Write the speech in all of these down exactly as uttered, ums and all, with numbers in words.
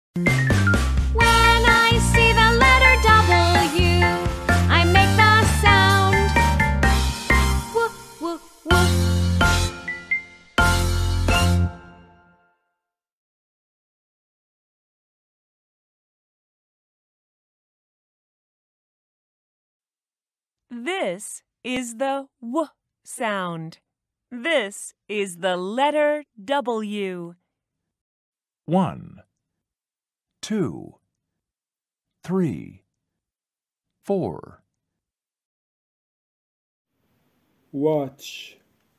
When I see the letter W, I make the sound woo, woo, woo. This is the W sound. This is the letter W. One, two, three, four. Watch,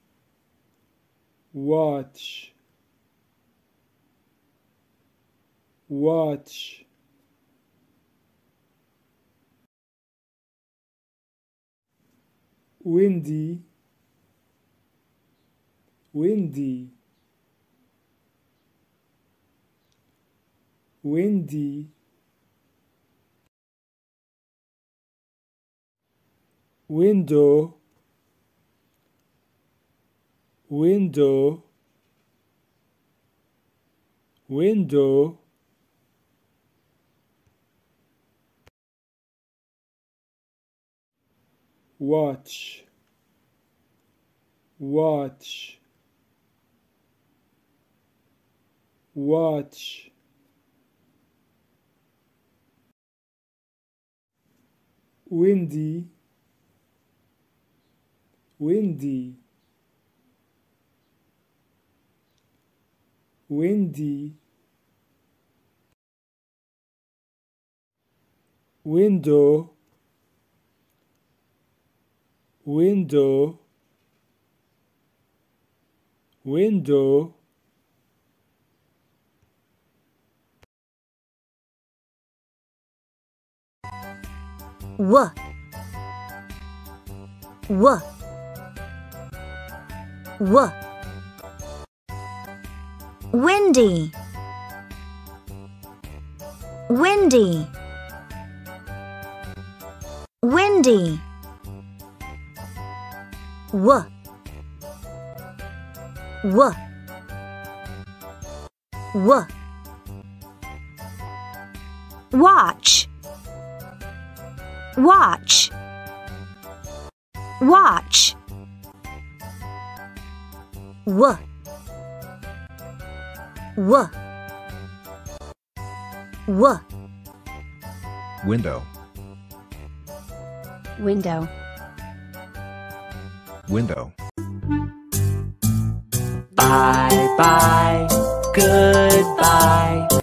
watch, watch. Windy, windy, windy. Window, window, window. Watch, watch, watch. Windy, windy, windy. Window, window, window. W, w, w. Windy, windy, windy. W, w, w. Watch, watch, watch. W, w, w. Window, Window, window. Bye bye, goodbye.